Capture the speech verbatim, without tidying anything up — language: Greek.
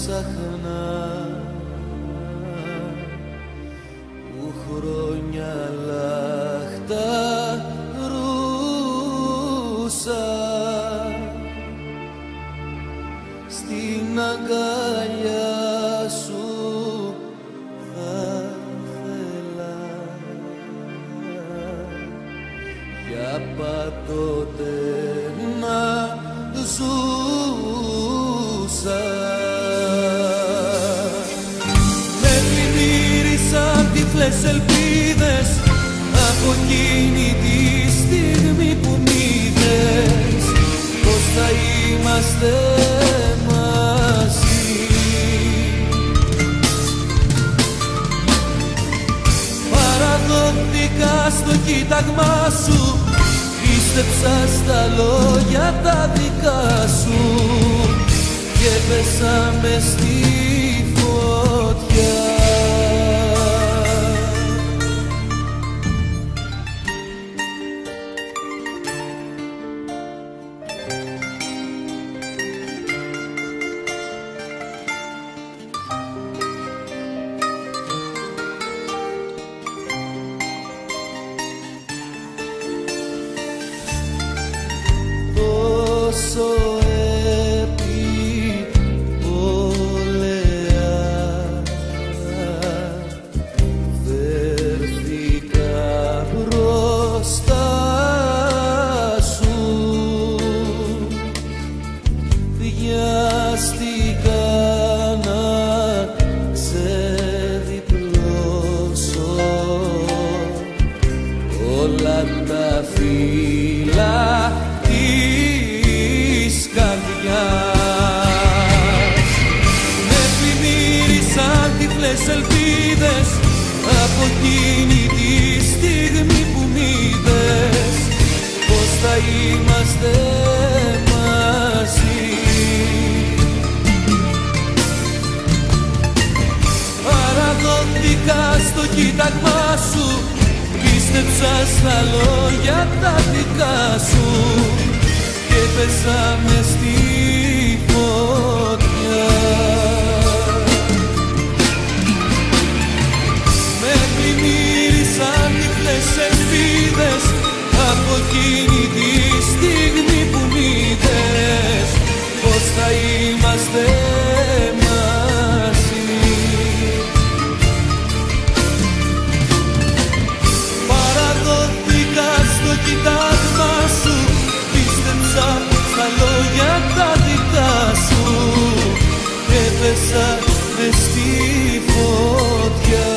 ψάχνα που χρόνια λαχταρούσα στην αγκαλιά σου θα θέλα για πάντοτε να ζούσα. Με πλημμύρισαν τυφλές ελπίδες από εκείνη τη στιγμή που μ' είδες πως θα είμαστε μαζί. Παραδόθηκα στο κοίταγμά σου, πίστεψα στα λόγια τα δικά σου και πέσα μες στη φωτιά. Τόσο επιπολέα φέρθηκα μπροστά σου, βιάστηκα να ξεδιπλώσω όλα τα φύλλα της καρδιάς. Με πλημμύρισαν τυφλές ελπίδες από εκείνη τη στιγμή που μ' είδες πως θα είμαστε μαζί. Παραδόθηκα στο κοίταγμά σου, πίστεψα στα λόγια τα δικά σου και πέσα μες στη φωτιά. Με πλημμύρισαν τυφλές ελπίδες από εκείνη τη στιγμή που μ' είδες πως θα είμαστε μαζί. Παραδόθηκα στο κοίταγμα σου, πίστεψα στα λόγια τα δικά σου και πέσα μες στη φωτιά.